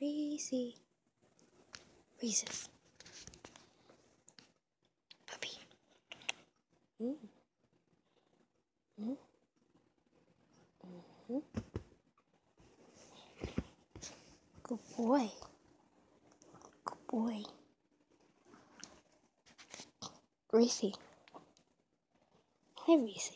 Reese. Reese's. Puppy. Mm. Mm. Mm-hmm. Good boy. Good boy. Reese. Hi, Reese.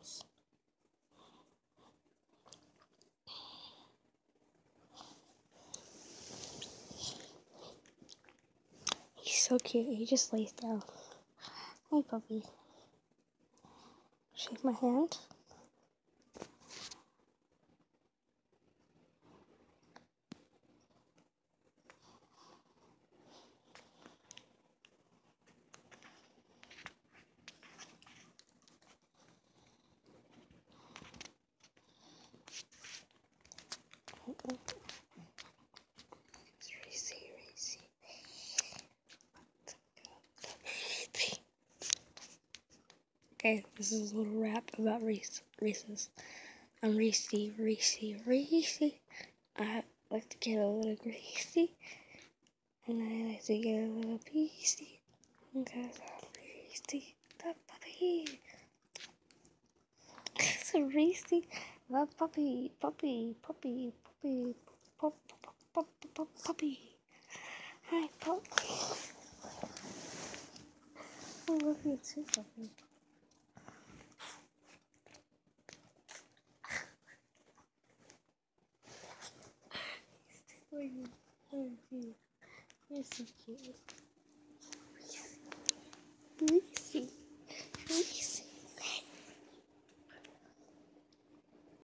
He's so cute. He just lays down. Hi, puppy. Shake my hand. Reese. Okay, this is a little rap about Reese's. I'm Reese. I like to get a little greasy, and I like to get a little piecey, because I'm Reese, the puppy. It's a Reese, the puppy. Hi, puppy. I love you too, puppy. You're so cute. Reese.